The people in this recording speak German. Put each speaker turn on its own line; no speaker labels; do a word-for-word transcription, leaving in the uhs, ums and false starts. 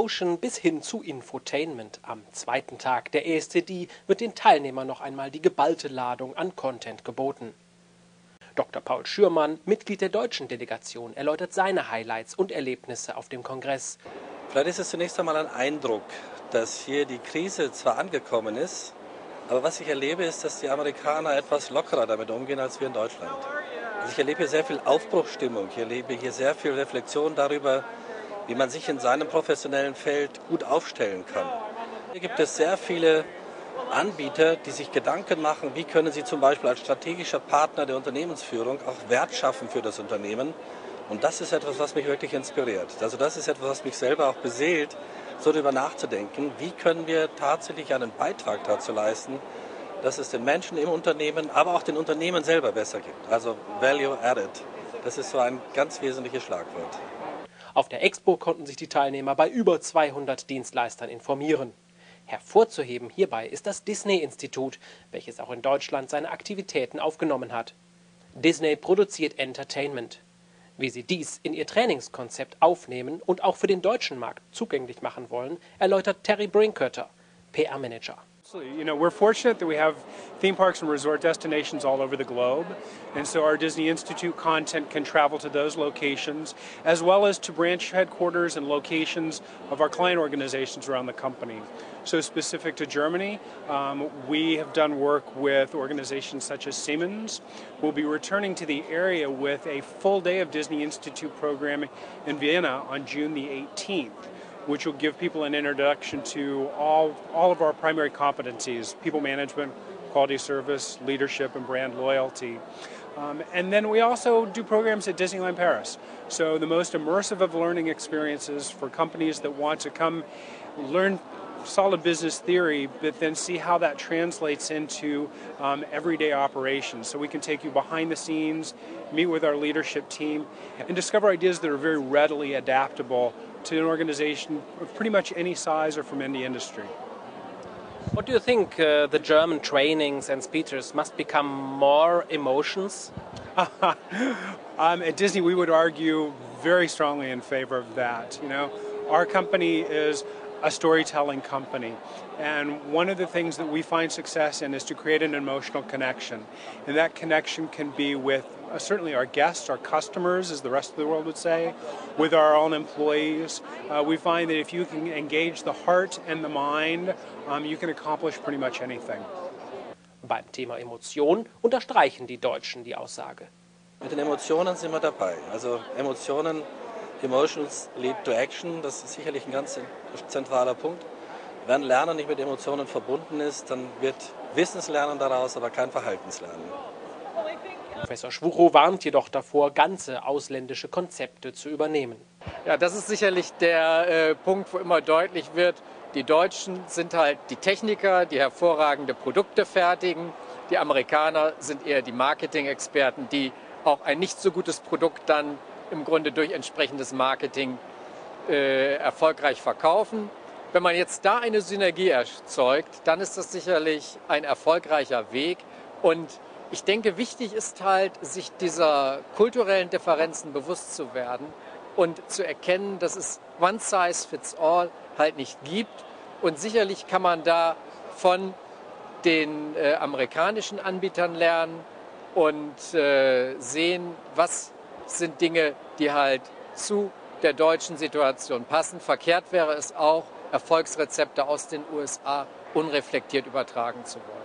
Emotion bis hin zu Infotainment. Am zweiten Tag der E S C D wird den Teilnehmern noch einmal die geballte Ladung an Content geboten. Doktor Paul Schürmann, Mitglied der deutschen Delegation, erläutert seine Highlights und Erlebnisse auf dem Kongress.
Vielleicht ist es zunächst einmal ein Eindruck, dass hier die Krise zwar angekommen ist, aber was ich erlebe, ist, dass die Amerikaner etwas lockerer damit umgehen als wir in Deutschland. Also ich erlebe hier sehr viel Aufbruchsstimmung, ich erlebe hier sehr viel Reflexion darüber, wie man sich in seinem professionellen Feld gut aufstellen kann. Hier gibt es sehr viele Anbieter, die sich Gedanken machen, wie können sie zum Beispiel als strategischer Partner der Unternehmensführung auch Wert schaffen für das Unternehmen. Und das ist etwas, was mich wirklich inspiriert. Also das ist etwas, was mich selber auch beseelt, so darüber nachzudenken, wie können wir tatsächlich einen Beitrag dazu leisten, dass es den Menschen im Unternehmen, aber auch den Unternehmen selber besser gibt. Also Value Added, das ist so ein ganz wesentliches Schlagwort.
Auf der Expo konnten sich die Teilnehmer bei über zweihundert Dienstleistern informieren. Hervorzuheben hierbei ist das Disney-Institut, welches auch in Deutschland seine Aktivitäten aufgenommen hat. Disney produziert Entertainment. Wie sie dies in ihr Trainingskonzept aufnehmen und auch für den deutschen Markt zugänglich machen wollen, erläutert Terry Brinkötter, P R-Manager.
You know, we're fortunate that we have theme parks and resort destinations all over the globe, and so our Disney Institute content can travel to those locations, as well as to branch headquarters and locations of our client organizations around the company. So specific to Germany, um, we have done work with organizations such as Siemens. We'll be returning to the area with a full day of Disney Institute programming in Vienna on June the eighteenth. Which will give people an introduction to all, all of our primary competencies, people management, quality service, leadership, and brand loyalty. Um, and then we also do programs at Disneyland Paris. So the most immersive of learning experiences for companies that want to come learn solid business theory, but then see how that translates into um, everyday operations. So we can take you behind the scenes, meet with our leadership team, and discover ideas that are very readily adaptable to an organization of pretty much any size or from any industry.
What do you think uh, the German trainings and speeches must become more emotions?
um, at Disney, we would argue very strongly in favor of that. You know, our company is a storytelling company, and one of the things that we find success in is to create an emotional connection, and that connection can be with uh, certainly our guests, our customers, as the rest of the world would say, with our own employees. Uh, we find that if you can engage the heart and the mind, um, you can accomplish pretty much anything.
Beim Thema Emotion unterstreichen die Deutschen die Aussage.
Mit den Emotionen sind wir dabei. Also Emotionen, Emotions lead to action, das ist sicherlich ein ganz zentraler Punkt. Wenn Lernen nicht mit Emotionen verbunden ist, dann wird Wissenslernen daraus, aber kein Verhaltenslernen.
Professor Schwuchow warnt jedoch davor, ganze ausländische Konzepte zu übernehmen.
Ja, das ist sicherlich der äh, Punkt, wo immer deutlich wird, die Deutschen sind halt die Techniker, die hervorragende Produkte fertigen. Die Amerikaner sind eher die Marketing-Experten, die auch ein nicht so gutes Produkt dann im Grunde durch entsprechendes Marketing äh, erfolgreich verkaufen. Wenn man jetzt da eine Synergie erzeugt, dann ist das sicherlich ein erfolgreicher Weg. Und ich denke, wichtig ist halt, sich dieser kulturellen Differenzen bewusst zu werden und zu erkennen, dass es one size fits all halt nicht gibt. Und sicherlich kann man da von den äh, amerikanischen Anbietern lernen und äh, sehen, was sind Dinge, die halt zu der deutschen Situation passen. Verkehrt wäre es auch, Erfolgsrezepte aus den U S A unreflektiert übertragen zu wollen.